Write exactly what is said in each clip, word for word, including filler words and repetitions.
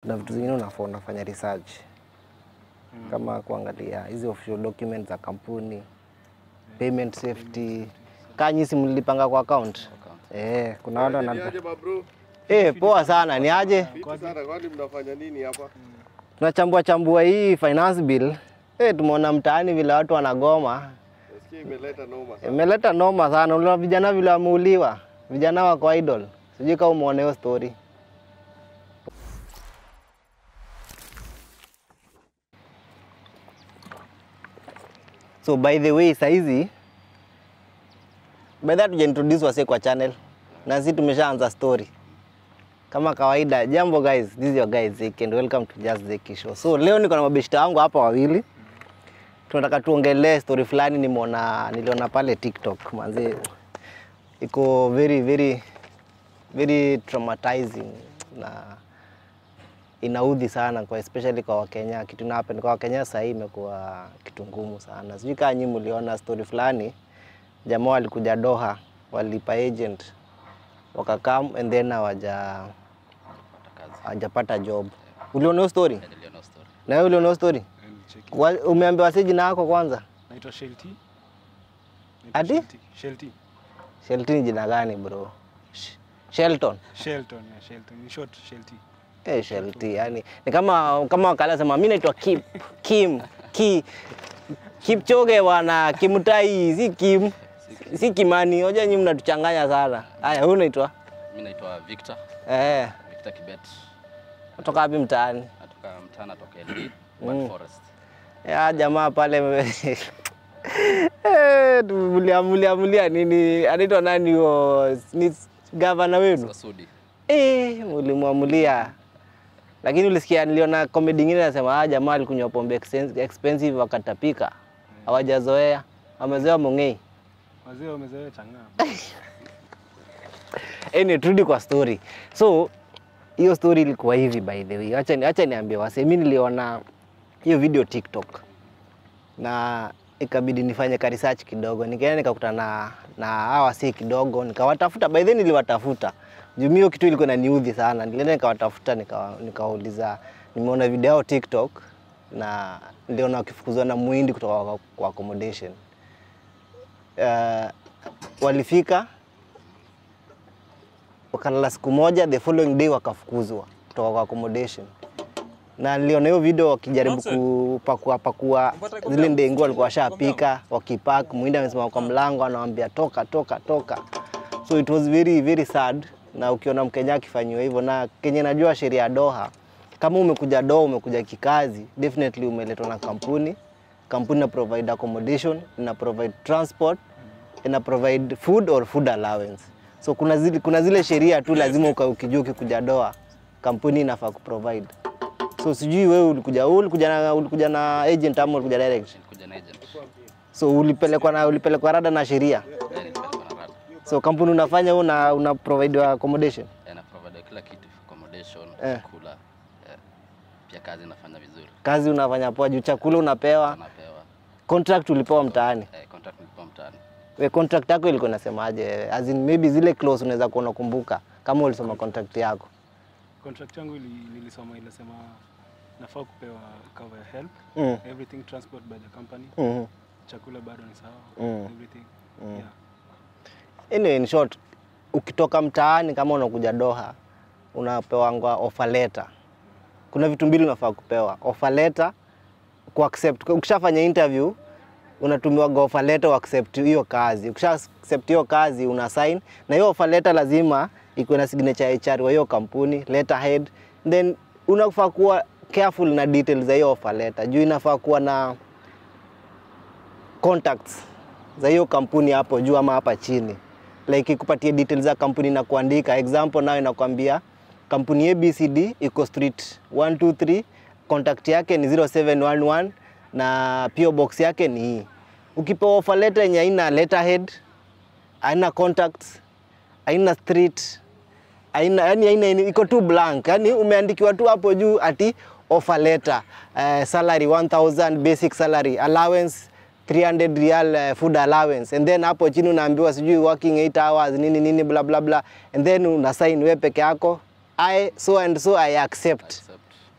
na vitu zingine unafaa unafanya research. Mm. Kama kuangalia hizi official documents za kampuni, yeah. Payment safety. Kanyi si mlipanga kwa account? Account. Eh, kuna watu wana Eh, poa sana. Ni aje? Kwa sana kwani mnafanya nini hapa? Tunachambua chambua hii finance bill. Eh, tumeona mtaani vile watu wanagoma. Nasikia imeleta noma sana. Imeleta noma sana. Unaona vijana vile wameuliwa. Vijana wako idle. Sijui kama umeona hiyo story. So by the way, saizi by that introduce wase kwa channel. Na sisi tumeshaanza story. Kama kawaida, jambo guys, this is your guy Zeki and welcome to Just Zeki Show. So leo niko na mabeshta wangu hapa wawili. Tunataka tuongelee story fulani nimeona niliona pale TikTok. Manze iko very very very traumatizing na inaudhi sana kwa especially kwa Wakenya. Kitu na happen kwa Wakenya sasa hii imekuwa kitu ngumu sana. Sijui kama nyinyi mliona story fulani. Jamaa walikuja Doha, walipa agent wakakam and then hawaja hajapata job. Uliona hiyo story? Niliona story. Na wewe uliona story? Umeambiwa sije jina lako kwanza? Naitwa Shelty. Adi? Shelty. Shelty ni jina gani bro? Shelton. Shelton, yeah, Shelton. Ni short Shelty. Eh, Shelty yani ni kama kama wakala sema mimi naitwa Kim Kim Ki Kipchoge wana Kimutai si Kim si Kimani. Hoja nyinyi mnatuchanganya sana. Haya, wewe unaitwa? Mimi naitwa Victor. Eh. Victor Kibet. Kutoka wapi mtaani? Natoka mtaani natoka Eldoret, mm. Forest. Ya jamaa pale eh mulia mulia mulia nini? Anaitwa nani huo? Ni governor wenu? Sudi. Eh, mulimwamulia. Lakini ulisikia niliona comedy nyingine nasema ah jamaa alikunywa pombe expensive wakatapika. Hawajazoea. Wamezoea mongei. Wazee wamezoea chang'aa. Ene turudi kwa story. So hiyo story ilikuwa hivi by the way. Acha acha niambie wase, mimi niliona hiyo video TikTok. Na ikabidi nifanye ka research kidogo. Nikaenda nikakutana na na hawa si kidogo, nikawatafuta. By then niliwatafuta. Juu hiyo kitu ilikuwa inaniudhi sana. Nilienda nikawatafuta nikawauliza nimeona video yao TikTok na niliona wakifukuzwa na muhindi kutoka kwa, kwa accommodation. Uh, walifika wakalala siku moja, the following day wakafukuzwa kutoka kwa accommodation. Na niliona hiyo video wakijaribu kupakua pakua zile ndengu walikuwa washapika, wakipack, muhindi amesimama kwa mlango anawaambia toka toka toka. So it was very very sad. Na ukiona Mkenya akifanywa hivyo, na Kenya najua sheria ya Doha, kama umekuja Doha umekuja kikazi, definitely umeletwa na kampuni. Kampuni na provide accommodation, ina provide transport, ina provide food or food allowance. So kuna zile kuna zile sheria tu lazima ukijua ukikuja Doha, kampuni inafaa kuprovide. So sijui wewe ulikuja ulikuja na ulikuja na agent ama ulikuja direct? Ulikuja na agent. So ulipelekwa na ulipelekwa rada na sheria. So kampuni unafanya una una provide accommodation? Yeah, na provide kila kitu, accommodation, eh. Chakula. Yeah. Pia kazi inafanya vizuri. Kazi unafanya poa, juu chakula unapewa. Unapewa. Contract ulipewa mtaani? Eh, contract nilipewa mtaani. We contract yako ilikuwa inasemaje? As in maybe zile clause unaweza kuona kumbuka kama ulisoma contract yako. Contract yangu ili, nilisoma ilisema nafaa kupewa cover ya help, mm. everything transport by the company. Mm -hmm. Chakula bado ni sawa, mm. everything. Mm. Yeah. Anyway, in short, ukitoka mtaani kama unakuja Doha, unapewa offer letter. Kuna vitu mbili unafaa kupewa. Offer letter ku accept. Ukishafanya interview, unatumiwa offer letter ku accept hiyo kazi. Ukisha accept hiyo kazi una sign, na hiyo offer letter lazima ikuwe na signature ya H R wa hiyo kampuni, letterhead. Then unafaa kuwa careful na details za hiyo offer letter. Juu inafaa kuwa na contacts za hiyo kampuni hapo juu ama hapa chini. Like ikupatie details za kampuni na kuandika. Example nao inakwambia kampuni A B C D iko street one two three, contact yake ni zero seven one one na P O box yake ni hii. Ukipewa offer letter yenye haina letterhead, haina contacts, haina street, haina yani haina iko tu blank. Yani umeandikiwa tu hapo juu ati offer letter, uh, salary one thousand, basic salary, allowance three hundred real uh, food allowance, and then hapo chini unaambiwa sijui working eight hours nini nini bla bla bla, and then una sign wewe peke yako, I so and so I accept. accept.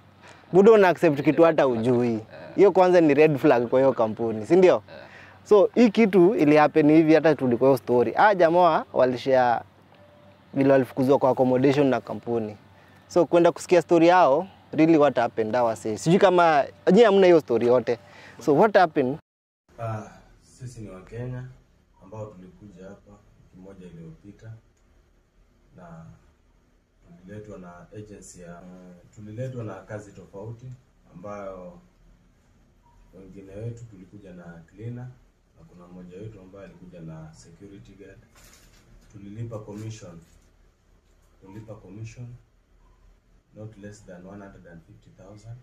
Budo una accept kitu hata ujui. Hiyo kwanza ni red flag kwa hiyo kampuni, si ndio? So hii kitu ili happen hivi hata tulikuwa hiyo story. Ah, jamaa walishare vile walifukuzwa kwa accommodation na kampuni. So kwenda kusikia story yao, really what happened that was it. Sijui kama nyinyi hamna hiyo story yote. So what happened? Ah, sisi ni wa Kenya ambao tulikuja hapa wiki moja iliyopita na tuliletwa na agency ya uh, tuliletwa na kazi tofauti ambayo wengine wetu tulikuja na cleaner na kuna mmoja wetu ambaye alikuja na security guard. Tulilipa commission. Tulilipa commission not less than one hundred fifty thousand.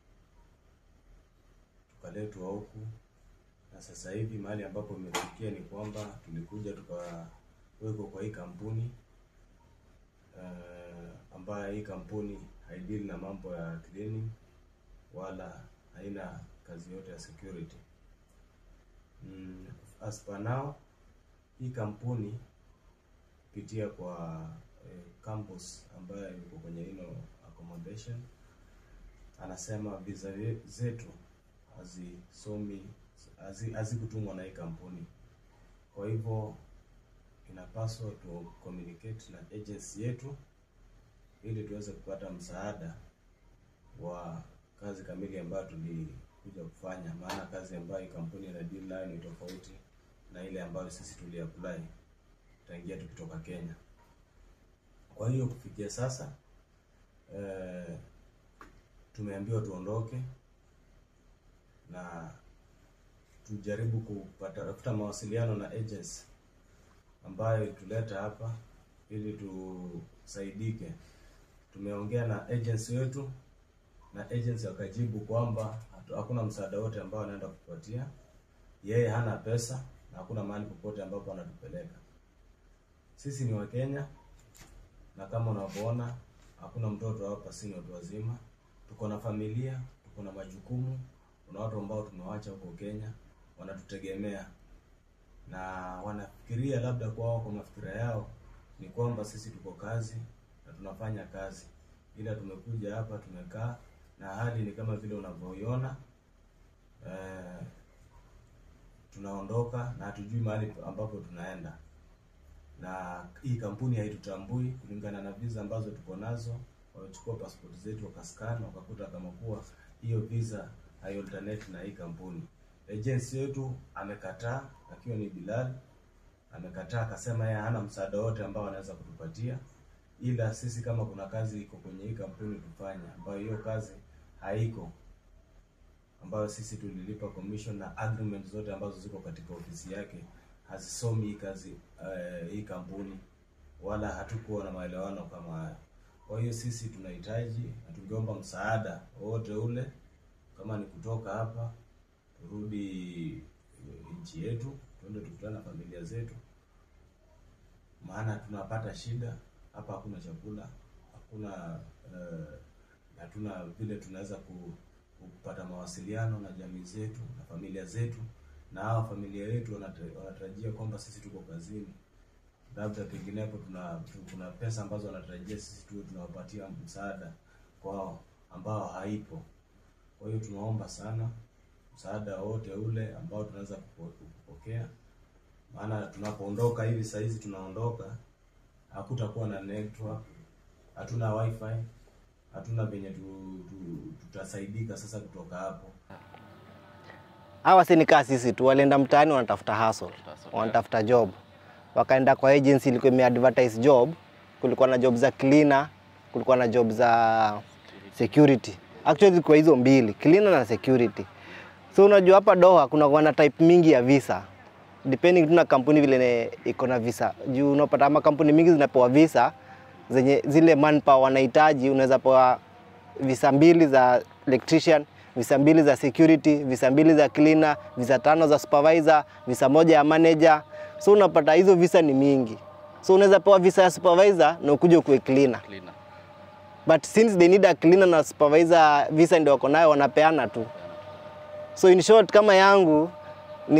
Tukaletwa huku na sasa hivi mahali ambapo imefikia ni kwamba tulikuja tukawekwa kwa hii kampuni uh, ambayo hii kampuni haidili na mambo ya cleaning wala haina kazi yote ya security. Mm, as per now hii kampuni pitia kwa eh, campus ambayo iko kwenye ino accommodation anasema visa zetu hazisomi hazikutumwa na hii kampuni. Kwa hivyo inapaswa tu communicate na agency yetu ili tuweze kupata msaada wa kazi kamili ambayo tulikuja kufanya, maana kazi ambayo hii kampuni ina deal nayo ni tofauti na ile ambayo sisi tuliapply tangia tukitoka Kenya. Kwa hiyo kufikia sasa eh, tumeambiwa tuondoke na tujaribu kupata tafuta mawasiliano na agency ambayo tuleta hapa ili tusaidike. Tumeongea na agency wetu na agency wakajibu kwamba hakuna msaada wote ambao anaenda kupatia. Yeye hana pesa na hakuna mahali popote ambapo anatupeleka. Sisi ni wa Kenya na kama unavyoona hakuna mtoto hapa, si watu wazima. Tuko na familia, tuko na majukumu, kuna watu ambao tumewaacha huko Kenya wanatutegemea. Na wanafikiria labda kwao kwa mafikira yao ni kwamba sisi tuko kazi na tunafanya kazi. Ila tumekuja hapa tumekaa na hali ni kama vile unavyoiona. Eh, tunaondoka na hatujui mahali ambapo tunaenda. Na hii kampuni haitutambui kulingana na visa ambazo tuko nazo. Wachukua passport zetu wakascan wakakuta kama kuwa hiyo visa haioalternate na hii kampuni. Agency yetu amekataa, akiwa ni Bilal amekataa, akasema yeye hana msaada wote ambao anaweza kutupatia, ila sisi kama kuna kazi iko kwenye hii kampuni tufanye, ambayo hiyo kazi haiko, ambayo sisi tulilipa commission na agreement zote ambazo ziko katika ofisi yake hazisomi hii kazi uh, hii kampuni, wala hatukuwa na maelewano kama haya. Kwa hiyo sisi tunahitaji na tungeomba msaada wote ule, kama ni kutoka hapa turudi nchi yetu, tuende tukutane na familia zetu, maana tunapata shida hapa. Hakuna chakula, hakuna uh, hatuna vile tunaweza kupata mawasiliano na jamii zetu na familia zetu, na hao familia yetu wanatarajia kwamba sisi tuko kazini, labda penginepo tuna kuna pesa ambazo wanatarajia sisi tu tunawapatia msaada kwao ambao haipo. Kwa hiyo tunaomba sana msaada wote ule ambao tunaweza kupokea, maana tunapoondoka hivi saa hizi tunaondoka hakutakuwa na network, hatuna wifi, hatuna venye tu, tu, tutasaidika sasa kutoka hapo. Hawa si nikaa sisi tu, walienda mtaani wanatafuta hustle, wanatafuta job. Wakaenda kwa agency ilikuwa imeadvertise job, kulikuwa na job za cleaner, kulikuwa na job za security. Actually kwa hizo mbili, cleaner na security. So unajua hapa Doha kuna wana type mingi ya visa. Depending tuna kampuni vile iko na visa. Juu unapata ama kampuni mingi zinapewa visa zenye zile manpower wanahitaji, unaweza pewa visa mbili za electrician, visa mbili za security, visa mbili za cleaner, visa tano za supervisor, visa moja ya manager. So unapata hizo visa ni mingi. So unaweza pewa visa ya supervisor na ukuje kuwe cleaner. Cleaner. But since they need a cleaner na supervisor visa ndio wako nayo wanapeana tu. So in short kama yangu ni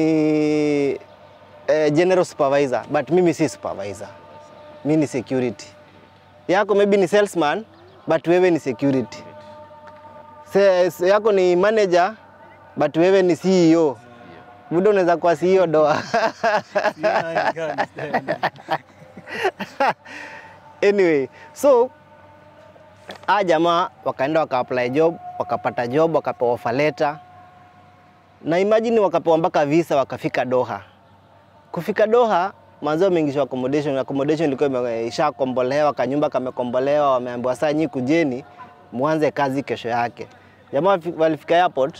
eh, general supervisor, but mimi si supervisor. Mimi ni security. Yako maybe ni salesman, but wewe ni security. Se, se yako ni manager but wewe ni C E O. Muda unaweza kuwa C E O doa. Anyway, so ah jamaa wakaenda waka apply job, wakapata job, wakapewa offer letter. Na imagine wakapewa mpaka visa wakafika Doha. Kufika Doha, manzo wameingishwa accommodation, accommodation ilikuwa ishakombolewa, kanyumba kamekombolewa, wameambiwa saa nyinyi kujeni muanze kazi kesho yake. Jamaa walifika airport.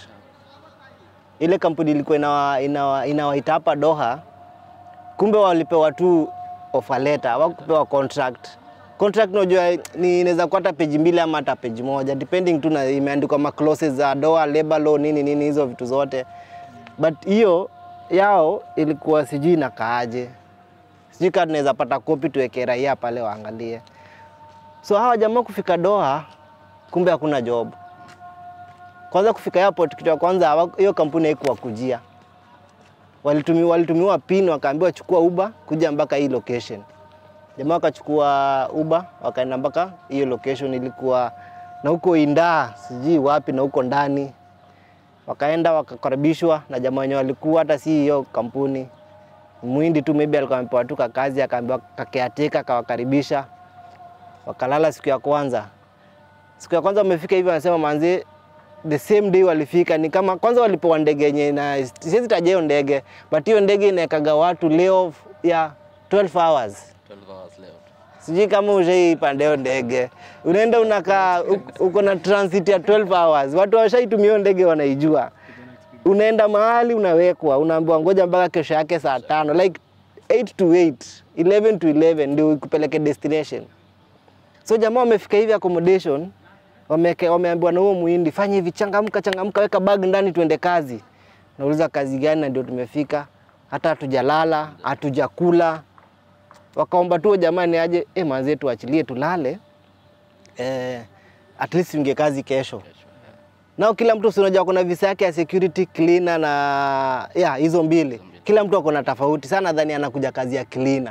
Ile kampuni ilikuwa inawa inawa inawaita hapa Doha. Kumbe walipewa tu offer letter, hawakupewa contract. Contract unajua ni inaweza kuwa hata page mbili ama hata page moja depending tu na imeandikwa ma clauses za Doha, labor law, nini nini hizo vitu zote. But hiyo yao ilikuwa sijui na kaaje. Sijui kama tunaweza pata copy tuweke raia pale waangalie. So hawa jamaa kufika Doha kumbe hakuna job. Kwanza kufika airport kitu ya kwanza hiyo kampuni haikuwa kujia. Walitumiwa walitumiwa pin wakaambiwa chukua Uber kuja mpaka hii location. Jamaa wakachukua Uber wakaenda mpaka hiyo location ilikuwa na huko Indaa sijui wapi na huko ndani. Wakaenda wakakaribishwa na jamaa wenyewe walikuwa hata si hiyo kampuni. Muhindi tu maybe alikuwa amepewa tu kazi akaambiwa kakeateka akawakaribisha. Wakalala siku ya kwanza. Siku ya kwanza wamefika hivi wanasema manzi the same day walifika ni kama kwanza walipewa ndege yenye na siwezi taja hiyo ndege but hiyo ndege inakaga watu leo ya twelve hours. twelve hours leo. Sijui kama ushaipanda hiyo ndege. Unaenda unakaa uko na transit ya twelve hours. Watu washaitumia hiyo ndege wanaijua. Unaenda mahali unawekwa, unaambiwa ngoja mpaka kesho yake saa tano like eight to eight, eleven to eleven ndio ikupeleke destination. So jamaa wamefika hivi accommodation, wameke wameambiwa na huo muhindi fanya hivi changamka changamka weka bag ndani tuende kazi. Nauliza kazi gani na ndio tumefika. Hata hatujalala, hatujakula. Wakaomba tu jamani aje eh manze tuachilie tulale. Eh at least unge kazi kesho. Nao kila mtu unajua kuna visa yake ya security cleaner na yeah hizo mbili. Kila mtu ako na tofauti sana nadhani anakuja kazi ya cleaner.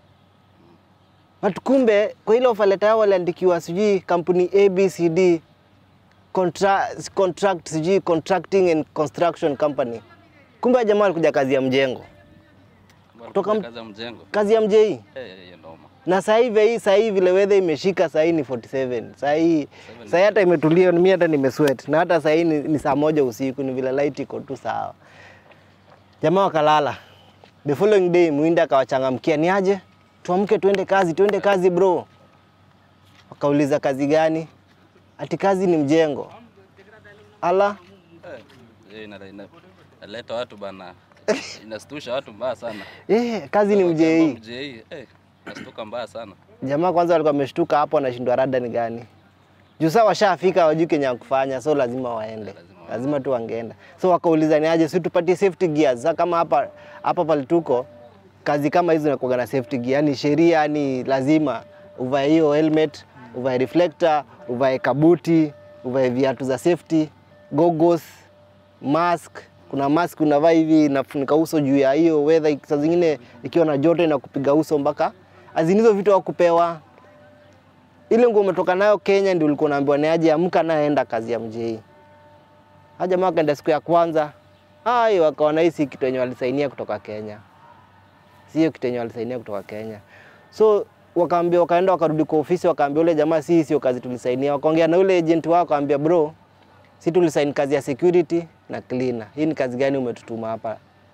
But kumbe kwa ile offer letter yao waliandikiwa sijui kampuni A B C D contract contract sijui contracting and construction company. Kumbe jamaa alikuja kazi ya mjengo. Kutoka kazi ya mjengo. Kazi ya mjei. Eh eh noma. Na sasa hivi hii sasa hivi vile weather imeshika sasa hii ni forty seven. Sasa hii sasa hata imetulia mimi hata nimesweat. Na hata sasa hii ni, ni saa moja usiku ni vile light iko tu sawa. Jamaa wakalala. The following day muinda akawachangamkia ni aje? Tuamke tuende kazi, tuende kazi bro. Wakauliza kazi gani? Ati kazi ni mjengo. Ala. Eh ina ina leta watu bana. Inastusha watu mbaya sana. Eh kazi ni mjei. Mjei eh nastuka mbaya sana. Jamaa kwanza walikuwa wameshtuka hapo anashindwa rada ni gani. Juu sasa washafika wajui Kenya kufanya so lazima waende. Lazima, lazima tu wangeenda. So wakauliza ni aje si tupatie safety gears. Sasa kama hapa hapa palituko kazi kama hizo zinakuwa na safety gear, yani sheria yani lazima uvae hiyo helmet, uvae reflector, uvae kabuti, uvae viatu za safety, goggles, mask. Kuna mask unavaa hivi inafunika uso juu ya hiyo weather saa zingine ikiwa na joto inakupiga uso mpaka azinizo vitu wakupewa. Ile nguo umetoka nayo Kenya ndio ulikuwa unaambiwa ni aje amka naenda kazi ya mjei. Haja jamaa kaenda siku ya kwanza. Ai wakaona hii kitu yenye walisainia kutoka Kenya. Sio kitu yenye walisainia kutoka Kenya. So wakaambia wakaenda wakarudi kwa ofisi wakaambia yule jamaa si sio kazi tulisainia. Wakaongea na yule agent wao wakaambia bro, si tulisaini kazi ya security na cleaner. Hii ni kazi gani umetutuma hapa?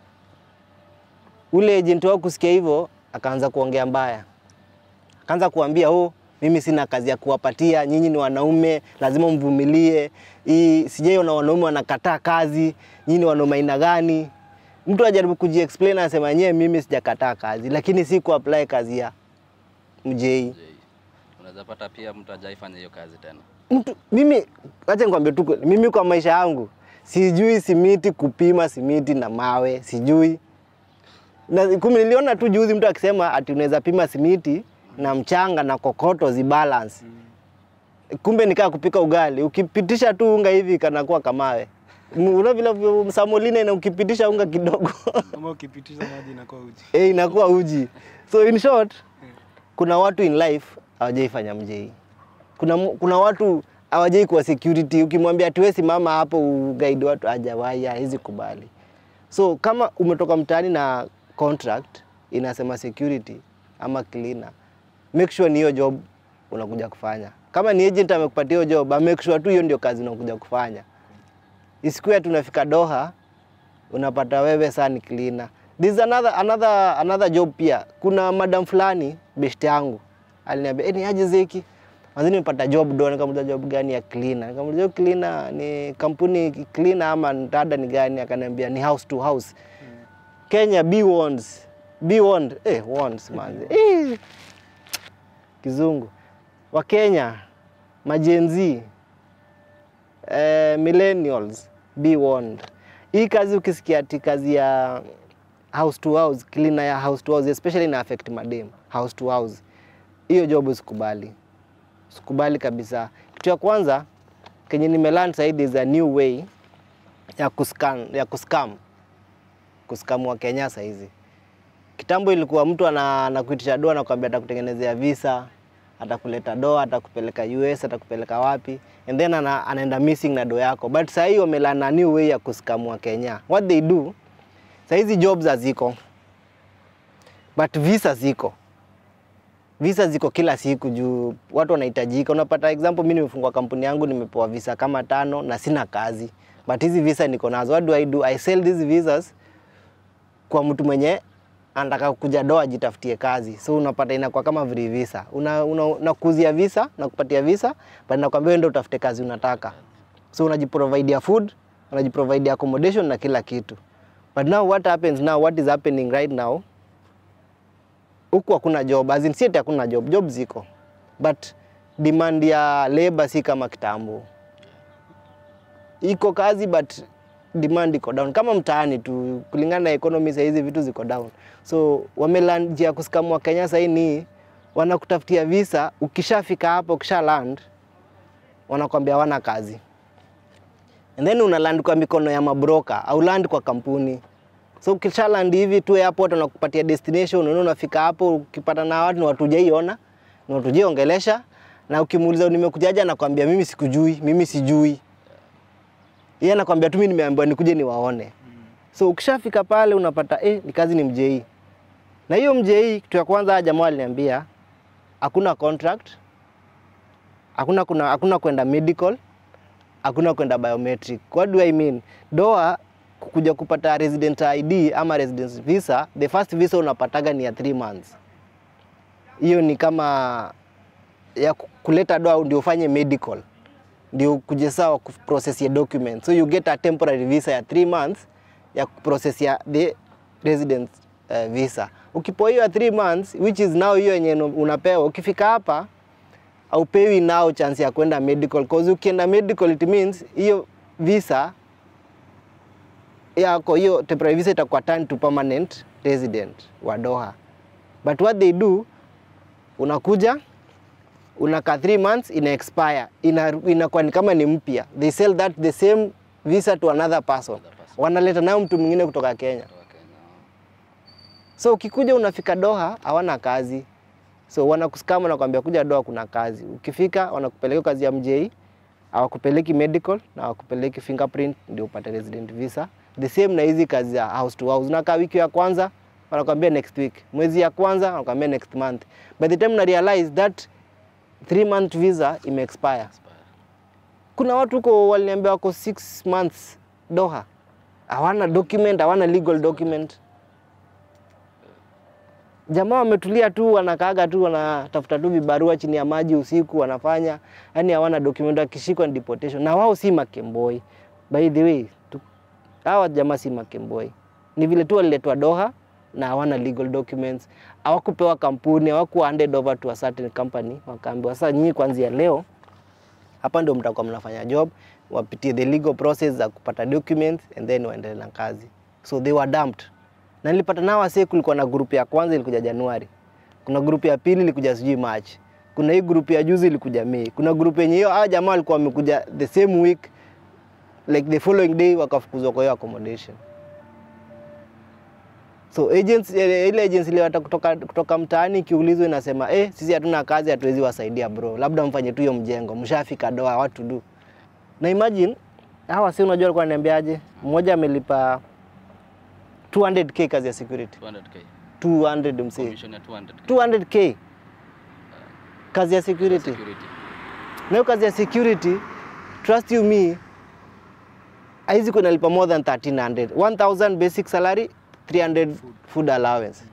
Ule agent wao kusikia hivyo akaanza kuongea mbaya. Akaanza kuambia oh mimi sina kazi ya kuwapatia, nyinyi ni wanaume, lazima mvumilie. Hii sijaiona wanaume wanakataa kazi, nyinyi ni wanaume aina gani? Mtu ajaribu kujiexplain anasema yeye mimi sijakataa kazi, lakini si kuapply kazi ya mjei. Unaweza pata pia mtu hajaifanya hiyo kazi tena. Mtu mimi acha nikwambie tu mimi kwa maisha yangu sijui simiti kupima simiti na mawe, sijui. Na kumi niliona tu juzi mtu akisema ati unaweza pima simiti na mchanga na kokoto zibalance. Mm. Kumbe nikaa kupika ugali, ukipitisha tu unga hivi kanakuwa kamawe. Una vile msamolina na ukipitisha unga kidogo. Kama ukipitisha maji inakuwa uji. Eh inakuwa uji. So in short, kuna watu in life hawajaifanya mjei. Kuna kuna watu hawajai kwa security. Ukimwambia tuwezi mama hapo guide watu hajawahi, hizi kubali. So kama umetoka mtaani na contract inasema security ama cleaner, make sure ni hiyo job unakuja kufanya. Kama ni agent amekupatia hiyo job, make sure tu hiyo ndio kazi unakuja kufanya. Isikuwe tunafika Doha unapata wewe saa ni cleaner. This is another another another job pia. Kuna madam fulani best yangu aliniambia, "Eh, ni aje Zeki? Mazini nimepata job Doha." Nikamuuliza job gani? Ya cleaner. Nikamuuliza cleaner ni kampuni cleaner ama dada ni gani? Akaniambia ni house to house. Hmm. Kenya be ones. Be warned. Eh, ones manzi. Eh. Kizungu. Wa Kenya, majenzi, eh, millennials, be warned. Hii kazi ukisikia ati kazi ya house to house, cleaner ya house to house, especially ina affect madem, house to house. Hiyo job usikubali. Usikubali kabisa. Kitu ya kwanza, kenye nimelearn sasa is a new way ya kuscan, ya kuscam. Kuscam wa Kenya sasa hizi. Kitambo ilikuwa mtu anakuitisha doa na kuambia atakutengenezea visa, atakuleta doa, atakupeleka U S, atakupeleka wapi, and then ana, anaenda missing na doa yako. But sasa hiyo wamelana new way ya kuscam wa Kenya. What they do, sasa hizi jobs haziko, but visa ziko. Visa ziko kila siku juu watu wanahitajika. Unapata example, mimi nimefungua kampuni yangu, nimepewa visa kama tano na sina kazi. But hizi visa niko nazo. What do I do? I sell these visas kwa mtu mwenye anataka kuja Doha jitafutie kazi. So unapata inakuwa kama free visa. Una unakuzia una visa na kupatia visa, but nakwambia wewe ndio utafute kazi unataka. So unajiprovide food, unajiprovide accommodation na kila kitu. But now what happens now, what is happening right now? Huku hakuna job, as in sisi hakuna job, job ziko. But demand ya labor si kama kitambo. Iko kazi but demand iko down. Kama mtaani tu kulingana na economy sasa hizi vitu ziko down. So wameland njia kuskamwa Kenya sasa ni wanakutafutia visa, ukishafika hapo ukisha land wanakuambia wana kazi. And then una land kwa mikono ya mabroka au land kwa kampuni. So ukisha land hivi tu airport wanakupatia destination, unaona unafika hapo ukipata na watu ni watu hujaiona, ni watu hujaiongelesha, na ukimuuliza nimekujaje anakuambia mimi sikujui, mimi sijui. Yeye anakuambia tu mimi nimeambiwa nikuje niwaone. So ukishafika pale unapata eh ni kazi ni mjei. Na hiyo mjei kitu ya kwanza jamaa aliniambia hakuna contract. Hakuna kuna hakuna kwenda medical, hakuna kwenda biometric. What do I mean? Doha kukuja kupata resident I D ama residence visa, the first visa unapataga ni ya three months. Hiyo ni kama ya kuleta Doha ndio ufanye medical. Ndio kuje sawa kuprocess ya document. So you get a temporary visa ya three months ya process ya the residence uh, visa. Ukipewa hiyo ya three months which is now hiyo yenye unapewa, ukifika hapa au pewi now chance ya kwenda medical, because ukienda medical it means hiyo visa yako hiyo temporary visa itakuwa turn to permanent resident wa Doha. But what they do, unakuja unaka three months ina expire, ina inakuwa ni kama ni mpya. They sell that the same visa to another person. Wanaleta nayo mtu mwingine kutoka Kenya. So ukikuja unafika Doha hawana kazi. So wanakuskama na kuambia kuja Doha kuna kazi. Ukifika wanakupeleka kazi ya M J, hawakupeleki medical na hawakupeleki fingerprint ndio upate resident visa. The same na hizi kazi ya house to house. Unakaa wiki ya kwanza wanakuambia next week. Mwezi ya kwanza wanakuambia next month. By the time na realize that three month visa ime expire. Kuna watu huko waliniambia wako six months Doha. Hawana document, hawana legal document. Jamaa wametulia tu, wanakaaga tu, wanatafuta tu vibarua chini ya maji usiku wanafanya. Yaani hawana document, akishikwa ni deportation. Na wao si makemboi. By the way, tu, hawa jamaa si makemboi. Ni vile tu waliletwa Doha na hawana legal documents. Hawakupewa kampuni, hawaku handed over to a certain company. Wakaambiwa sasa nyinyi kuanzia leo hapa ndio mtakuwa mnafanya job, wapitie the legal process za kupata documents and then waendelee na kazi. So they were dumped. Na nilipata nao wase, kulikuwa na group ya kwanza ilikuja Januari. Kuna group ya pili ilikuja sijui March. Kuna hii group ya juzi ilikuja Mei. Kuna group yenye hiyo hao jamaa walikuwa wamekuja the same week, like the following day wakafukuzwa kwa hiyo accommodation. So agents, ile agency ile hata kutoka kutoka mtaani kiulizwa inasema eh, sisi hatuna kazi, hatuwezi wasaidia bro, labda mfanye tu hiyo mjengo, mshafika doa, what to do. Na imagine hawa si unajua alikuwa ananiambiaje, mmoja amelipa two hundred K kazi ya security. two hundred K. two hundred msee. Commission ya two hundred K. two hundred K kazi ya security. Security. Na hiyo kazi ya security, trust you me, haizi kuna lipa more than thirteen hundred. one thousand basic salary, three hundred food, food allowance.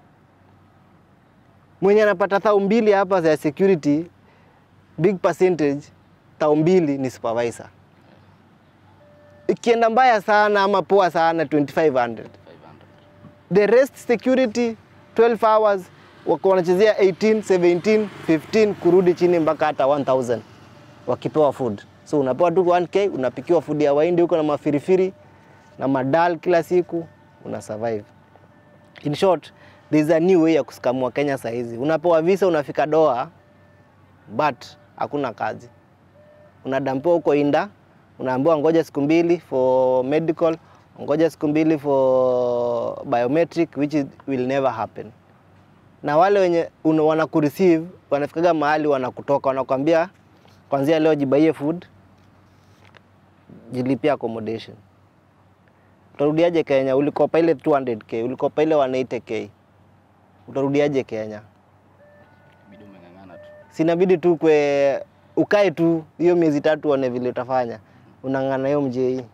Mwenye anapata thao mbili hapa za security, big percentage, thao mbili ni supervisor. Ikienda mbaya sana ama poa sana twenty-five hundred. The rest security twelve hours wako wanachezea eighteen, seventeen, fifteen kurudi chini mpaka hata one thousand wakipewa food. So unapewa tu one K, unapikiwa food ya waindi huko na mafirifiri na madal kila siku, una survive. In short, there is a new way ya kusikamua Kenya saa hizi. Unapewa visa, unafika doa, but hakuna kazi. Unadampiwa huko inda, unaambiwa ngoja siku mbili for medical, ngoja siku mbili for biometric, which is, will never happen. Na wale wenye wanakureceive, wanafikaga mahali wanakutoka, wanakuambia kwanzia leo jibaie food, jilipia accommodation. Utarudiaje Kenya? Ulikopa ile two hundred K, ulikopa ile one hundred eighty K. Utarudiaje Kenya? Bidi umeng'ang'ana tu. Sinabidi tu kwe ukae tu hiyo miezi tatu uone vile utafanya. Unang'ana hiyo mjei.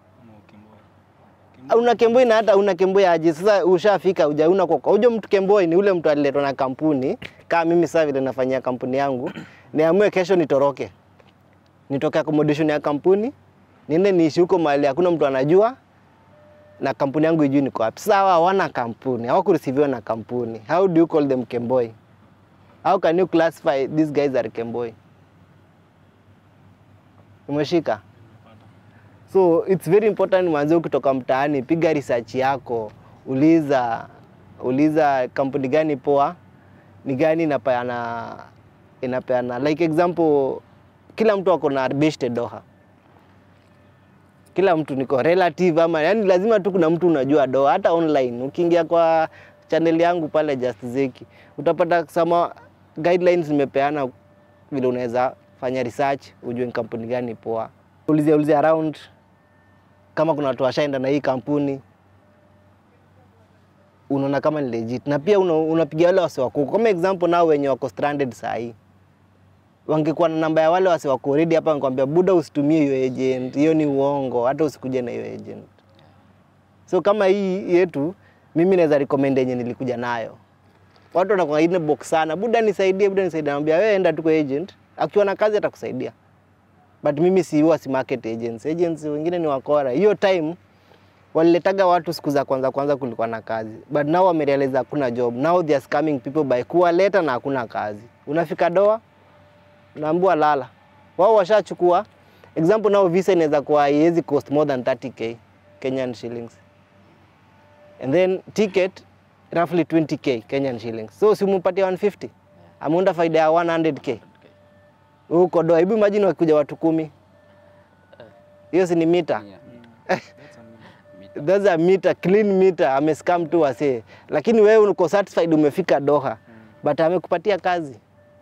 Una kemboi na hata una kemboi aje. Sasa ushafika hujauna kwa. Unajua mtu kemboi ni ule mtu aliletwa na kampuni. Kama mimi sasa vile nafanyia kampuni yangu, niamue kesho nitoroke. Nitoke accommodation ya kampuni, niende niishi huko mahali hakuna mtu anajua na kampuni yangu ijui niko wapi. Sasa hawana kampuni, hawakureceiviwa na kampuni. How do you call them kemboi? How can you classify these guys are kemboi? Umeshika? So it's very important mwanzo kutoka mtaani, piga research yako, uliza uliza kampuni gani poa, ni gani inapeana inapeana. Like example, kila mtu ako na best Doha. Kila mtu niko relative ama yani lazima tu kuna mtu unajua Doha. Hata online ukiingia kwa channel yangu pale Just Zeki, utapata sama guidelines nimepeana vile unaweza fanya research, ujue kampuni gani poa. Ulize ulize around kama kuna watu washaenda na hii kampuni, unaona kama ni legit. Na pia unapigia wale wase wako. Kama example nao wenye wako stranded saa hii, wangekuwa na namba ya wale wase wako already hapa, nikwambia buda usitumie hiyo agent, hiyo ni uongo, hata usikuje na hiyo agent. So kama hii yetu, mimi naweza recommend yenye nilikuja nayo. Watu wanakuwa ine box sana, buda nisaidie, buda nisaidie, naambia wewe enda tu kwa agent, akiwa na kazi atakusaidia. But mimi si huwa si market agents. Agents wengine ni wakora. Hiyo time waliletaga watu siku za kwanza kwanza kulikuwa na kazi. But now wamerealize hakuna job. Now they are scamming people by kuwaleta na hakuna kazi. Unafika doa, unaambiwa lala. Wao washachukua. Example now visa inaweza kuwa haiwezi cost more than thirty K Kenyan shillings. And then ticket roughly twenty K Kenyan shillings. So si umpatie one fifty. Ameunda faida ya one hundred K. Huko doa, hebu imagine wakikuja watu kumi. Hiyo si ni mita. Yeah. That's a meter, clean meter, amescam tu wase. Lakini wewe uko satisfied umefika Doha, but amekupatia kazi.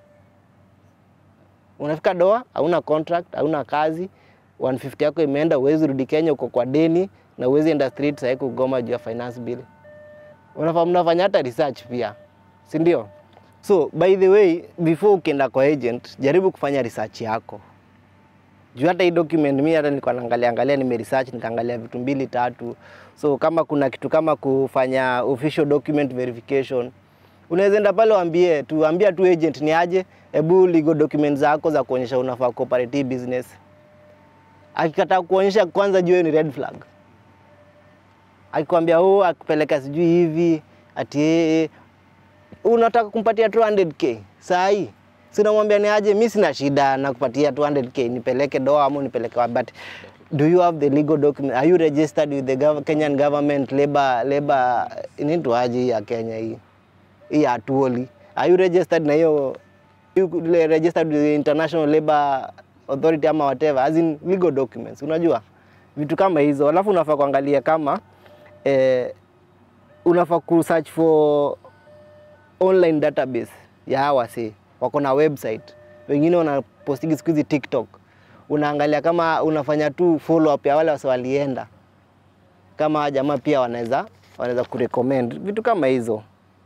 Unafika Doha, hauna contract, hauna kazi, one fifty yako imeenda, uwezi rudi Kenya, uko kwa deni na uwezi enda street sasa kugoma juu ya finance bill. Unafahamu mnafanya hata research pia. Si ndio? So by the way, before ukienda kwa agent, jaribu kufanya research yako. Juu hata hii document mimi hata nilikuwa naangalia angalia nime research nikaangalia vitu mbili tatu. So kama kuna kitu kama kufanya official document verification, unaweza enda pale waambie tu ambia tu agent ni aje, hebu legal documents zako za kuonyesha unafaa cooperative business. Akikataa kuonyesha kwanza juu ni red flag. Akikwambia oh akupeleka sijui hivi ati unataka kumpatia two hundred K saa hii. Sina mwambia ni aje, mimi sina shida na kupatia two hundred K nipeleke doa ama nipeleke wapi, but do you have the legal document? Are you registered with the gov Kenyan government labor labor inaitwa aje ya Kenya hii? Hii atuoli. Are you registered na hiyo, you registered with the International Labor Authority ama whatever, as in legal documents, unajua? Vitu kama hizo. Alafu unafaa kuangalia kama eh unafaa ku search for online database ya hawa si wako na website, wengine wanapostigi siku hizi TikTok, unaangalia kama unafanya tu follow up ya wale wase walienda, kama jamaa pia wanaweza wanaweza kurecommend vitu kama hizo.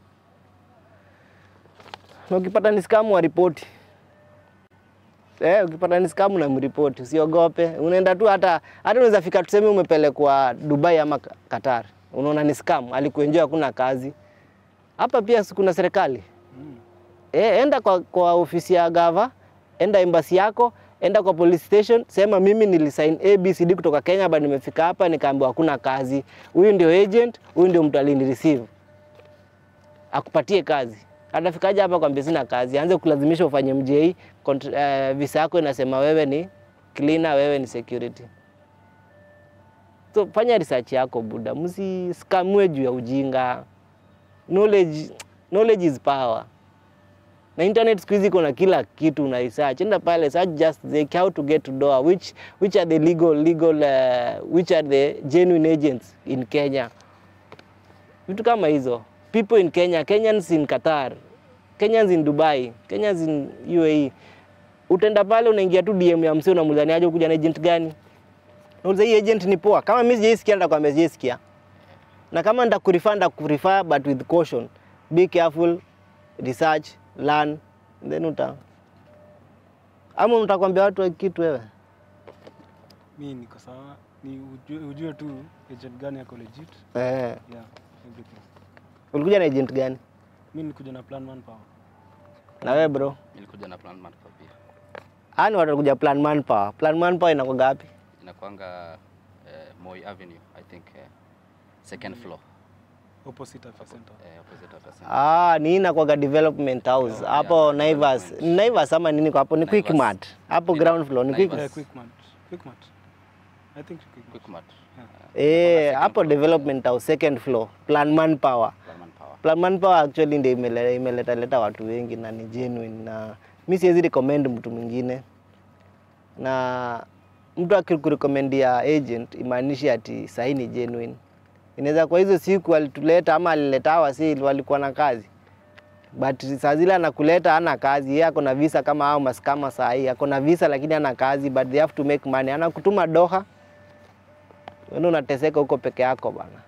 Na ukipata ni scam wa ripoti. Eh, ukipata ni scam na mripoti, usiogope. Unaenda tu hata hata unaweza fika tuseme umepelekwa Dubai ama Qatar. Unaona ni scam, alikuenjoy hakuna kazi. Hapa pia kuna serikali. Mm. Eh, enda kwa, kwa ofisi ya gava, enda embassy yako, enda kwa police station, sema mimi nilisign A B C D kutoka Kenya bado nimefika hapa nikaambiwa hakuna kazi. Huyu ndio agent, huyu ndio mtu alini receive. Akupatie kazi. Atafikaje hapa kwa sina kazi, aanze kulazimisha ufanye M J, uh, visa yako inasema wewe ni cleaner, wewe ni security. So fanya research yako buda, msi skamwe juu ya ujinga. Knowledge knowledge is power. Na internet siku hizi kuna kila kitu una research. Enda pale search just the how to get to door, which which are the legal legal uh, which are the genuine agents in Kenya. Vitu kama hizo. People in Kenya, Kenyans in Qatar, Kenyans in Dubai, Kenyans in U A E. Utenda pale unaingia tu D M ya msee unamuuliza aje kuja na agent gani? Unauliza hii agent ni poa. Kama mimi sijaisikia ndakwambia sijaisikia. Na kama ndakurefer ndakurefer but with caution. Be careful, research, learn, then uta. Ama utakwambia watu kitu wewe. Mimi niko sawa, ni ujue, ujue tu agent gani yako legit. Eh. Yeah, everything. Ulikuja na agent gani? Mimi nilikuja na plan manpower. Na wewe bro? Nilikuja na plan manpower pia. Hani watu walikuja plan manpower. Plan manpower inakuwa gapi? Inakuanga uh, Moi Avenue, I think uh, second mm. floor. Opposite Afya Center. Eh, opposite Afya Center. Ah, ni inakuwa development house. Hapo yeah, Naivas. Naivas ama nini kwa hapo ni Quick Mart. Hapo ground floor ni Quick. Yeah, Quick Mart. Quick Mart. I think Quick, Quick Mart. Eh, hapo development house second floor. Plan manpower. Plan manpower. Plan manpower actually ndio imeleta imeleta leta watu wengi na ni genuine, na mimi siwezi recommend mtu mwingine. Na mtu akikurecommend ya agent imaanishi ati sahi ni genuine. Inaweza kwa hizo siku alituleta ama alileta hawa si walikuwa na kazi. But saa zile anakuleta hana kazi, yeye ako na visa kama hao maskama saa hii. Ako na visa lakini hana kazi, but they have to make money. Anakutuma Doha. Wewe unateseka huko peke yako bana.